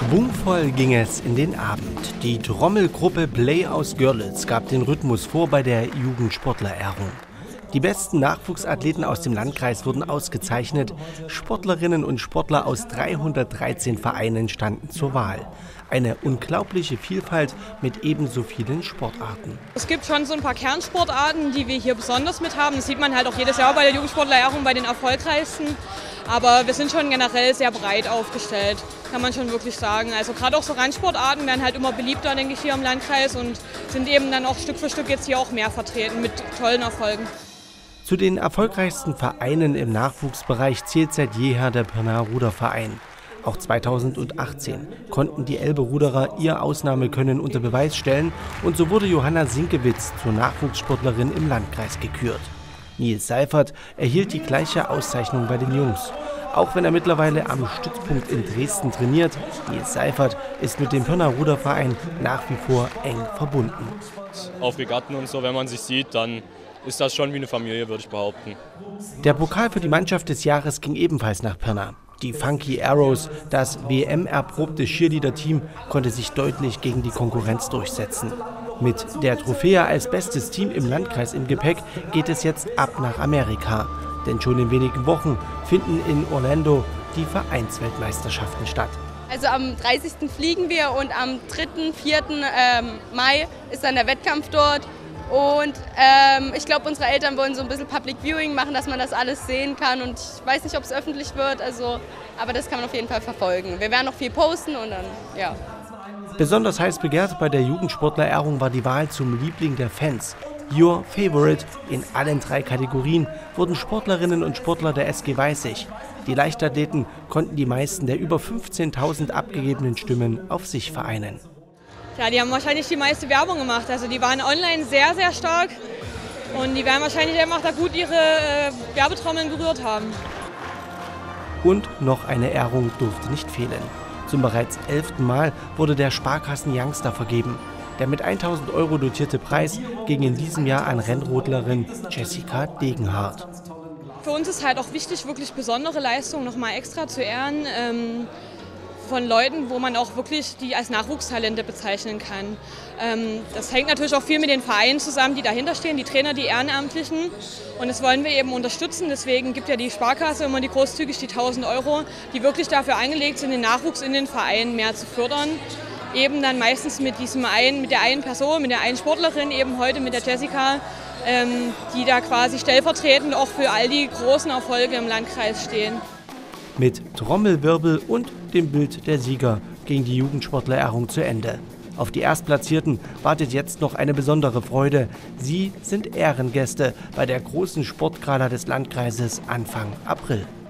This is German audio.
Schwungvoll ging es in den Abend. Die Trommelgruppe Play aus Görlitz gab den Rhythmus vor bei der Jugendsportlerehrung. Die besten Nachwuchsathleten aus dem Landkreis wurden ausgezeichnet. Sportlerinnen und Sportler aus 313 Vereinen standen zur Wahl. Eine unglaubliche Vielfalt mit ebenso vielen Sportarten. Es gibt schon so ein paar Kernsportarten, die wir hier besonders mit haben. Das sieht man halt auch jedes Jahr bei der Jugendsportlerehrung, bei den erfolgreichsten. Aber wir sind schon generell sehr breit aufgestellt, kann man schon wirklich sagen. Also gerade auch so Randsportarten werden halt immer beliebter, denke ich, hier im Landkreis und sind eben dann auch Stück für Stück jetzt hier auch mehr vertreten mit tollen Erfolgen. Zu den erfolgreichsten Vereinen im Nachwuchsbereich zählt seit jeher der Pirnaer Ruderverein. Auch 2018 konnten die Elbe-Ruderer ihr Ausnahmekönnen unter Beweis stellen und so wurde Johanna Sinkewitz zur Nachwuchssportlerin im Landkreis gekürt. Nils Seifert erhielt die gleiche Auszeichnung bei den Jungs. Auch wenn er mittlerweile am Stützpunkt in Dresden trainiert, Nils Seifert ist mit dem Pirnaer Ruderverein nach wie vor eng verbunden. Auf Regatten und so, wenn man sich sieht, dann ist das schon wie eine Familie, würde ich behaupten. Der Pokal für die Mannschaft des Jahres ging ebenfalls nach Pirna. Die Funky Arrows, das WM-erprobte Cheerleader-Team, konnte sich deutlich gegen die Konkurrenz durchsetzen. Mit der Trophäe als bestes Team im Landkreis im Gepäck geht es jetzt ab nach Amerika. Denn schon in wenigen Wochen finden in Orlando die Vereinsweltmeisterschaften statt. Also am 30. fliegen wir und am 3., 4. Mai ist dann der Wettkampf dort. Und ich glaube, unsere Eltern wollen so ein bisschen Public Viewing machen, dass man das alles sehen kann. Und ich weiß nicht, ob es öffentlich wird, aber das kann man auf jeden Fall verfolgen. Wir werden noch viel posten und dann, ja. Besonders heiß begehrt bei der Jugendsportlerehrung war die Wahl zum Liebling der Fans. Your Favorite in allen 3 Kategorien wurden Sportlerinnen und Sportler der SG Weißig. Die Leichtathleten konnten die meisten der über 15.000 abgegebenen Stimmen auf sich vereinen. Ja, die haben wahrscheinlich die meiste Werbung gemacht. Also die waren online sehr, sehr stark und die werden wahrscheinlich einfach da gut ihre Werbetrommeln berührt haben. Und noch eine Ehrung durfte nicht fehlen. Zum bereits 11. Mal wurde der Sparkassen Youngster vergeben. Der mit 1.000 € dotierte Preis ging in diesem Jahr an Rennrodlerin Jessica Degenhardt. Für uns ist halt auch wichtig, wirklich besondere Leistungen noch mal extra zu ehren. Von Leuten, wo man auch wirklich die als Nachwuchstalente bezeichnen kann. Das hängt natürlich auch viel mit den Vereinen zusammen, die dahinter stehen, die Trainer, die Ehrenamtlichen. Und das wollen wir eben unterstützen. Deswegen gibt ja die Sparkasse immer großzügig die 1.000 €, die wirklich dafür angelegt sind, den Nachwuchs in den Vereinen mehr zu fördern. Eben dann meistens mit der einen Person, mit der einen Sportlerin, eben heute mit der Jessica, die da quasi stellvertretend auch für all die großen Erfolge im Landkreis stehen. Mit Trommelwirbel und dem Bild der Sieger ging die Jugendsportlerehrung zu Ende. Auf die Erstplatzierten wartet jetzt noch eine besondere Freude. Sie sind Ehrengäste bei der großen Sportgala des Landkreises Anfang April.